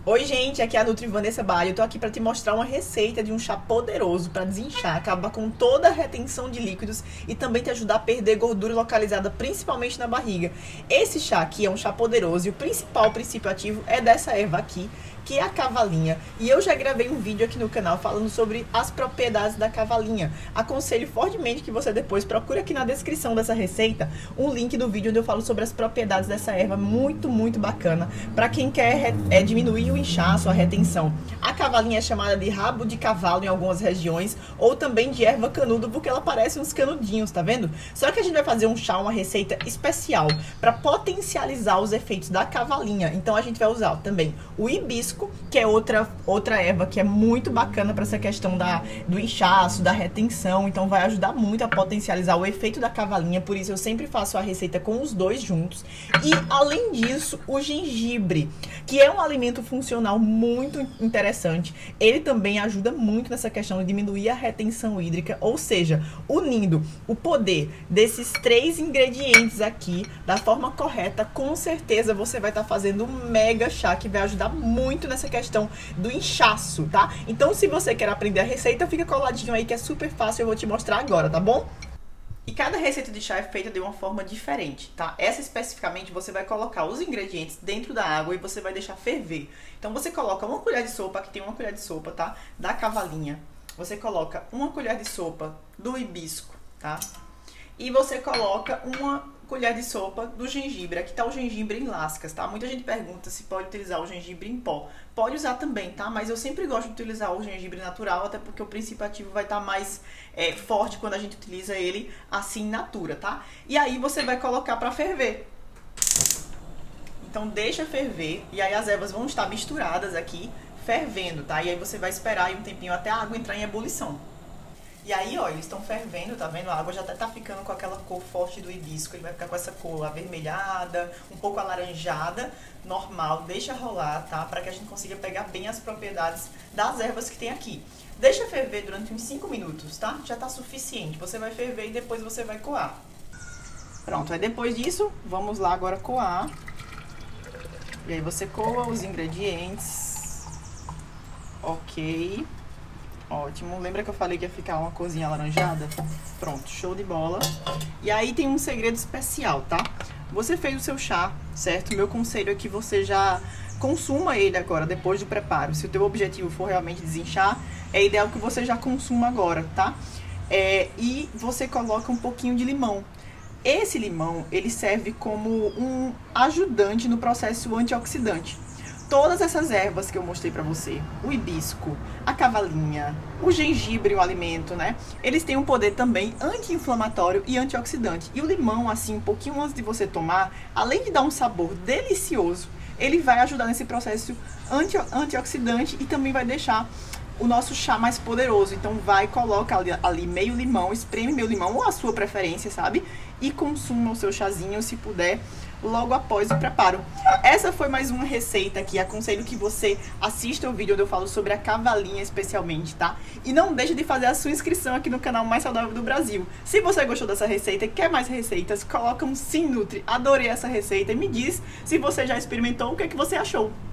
Oi gente, aqui é a Nutri Vanessa Baio. Eu tô aqui para te mostrar uma receita de um chá poderoso para desinchar, acabar com toda a retenção de líquidos e também te ajudar a perder gordura localizada principalmente na barriga. Esse chá aqui é um chá poderoso e o principal princípio ativo é dessa erva aqui, que é a cavalinha. E eu já gravei um vídeo aqui no canal falando sobre as propriedades da cavalinha. Aconselho fortemente que você depois procure aqui na descrição dessa receita um link do vídeo onde eu falo sobre as propriedades dessa erva, muito bacana para quem quer diminuir o inchaço, a retenção. A cavalinha é chamada de rabo de cavalo em algumas regiões, ou também de erva canudo, porque ela parece uns canudinhos, tá vendo? Só que a gente vai fazer um chá, uma receita especial para potencializar os efeitos da cavalinha. Então a gente vai usar também o hibisco, que é outra erva que é muito bacana para essa questão do inchaço, da retenção. Então vai ajudar muito a potencializar o efeito da cavalinha, por isso eu sempre faço a receita com os dois juntos. E além disso, o gengibre, que é um alimento funcional muito interessante. Ele também ajuda muito nessa questão de diminuir a retenção hídrica, ou seja, unindo o poder desses três ingredientes aqui da forma correta, com certeza você vai estar fazendo um mega chá que vai ajudar muito nessa questão do inchaço, tá? Então, se você quer aprender a receita, fica coladinho aí que é super fácil, eu vou te mostrar agora, tá bom? E cada receita de chá é feita de uma forma diferente, tá? Essa especificamente você vai colocar os ingredientes dentro da água e você vai deixar ferver. Então você coloca uma colher de sopa, aqui tem uma colher de sopa, tá? Da cavalinha. Você coloca uma colher de sopa do hibisco, tá? E você coloca uma colher de sopa do gengibre. Aqui tá o gengibre em lascas, tá? Muita gente pergunta se pode utilizar o gengibre em pó. Pode usar também, tá? Mas eu sempre gosto de utilizar o gengibre natural, até porque o princípio ativo vai estar mais forte quando a gente utiliza ele assim in natura, tá? E aí você vai colocar pra ferver. Então deixa ferver, e aí as ervas vão estar misturadas aqui, fervendo, tá? E aí você vai esperar aí um tempinho até a água entrar em ebulição. E aí, ó, eles estão fervendo, tá vendo? A água já até tá ficando com aquela cor forte do hibisco. Ele vai ficar com essa cor avermelhada, um pouco alaranjada, normal. Deixa rolar, tá? Para que a gente consiga pegar bem as propriedades das ervas que tem aqui. Deixa ferver durante uns 5 minutos, tá? Já tá suficiente. Você vai ferver e depois você vai coar. Pronto, aí depois disso, vamos lá agora coar. E aí você coa os ingredientes. Ok. Ótimo. Lembra que eu falei que ia ficar uma corzinha alaranjada? Pronto, show de bola. E aí tem um segredo especial, tá? Você fez o seu chá, certo? Meu conselho é que você já consuma ele agora, depois do preparo. Se o teu objetivo for realmente desinchar, é ideal que você já consuma agora, tá? E você coloca um pouquinho de limão. Esse limão, ele serve como um ajudante no processo antioxidante. Todas essas ervas que eu mostrei pra você, o hibisco, a cavalinha, o gengibre, o alimento, né? Eles têm um poder também anti-inflamatório e antioxidante. E o limão, assim, um pouquinho antes de você tomar, além de dar um sabor delicioso, ele vai ajudar nesse processo antioxidante e também vai deixar o nosso chá mais poderoso. Então coloca ali meio limão, espreme meio limão, ou a sua preferência, sabe? E consuma o seu chazinho, se puder, logo após o preparo. Essa foi mais uma receita aqui. Aconselho que você assista o vídeo onde eu falo sobre a cavalinha especialmente, tá? E não deixe de fazer a sua inscrição aqui no canal mais saudável do Brasil. Se você gostou dessa receita e quer mais receitas, coloca um Sim Nutri. Adorei essa receita e me diz se você já experimentou, o que é que você achou.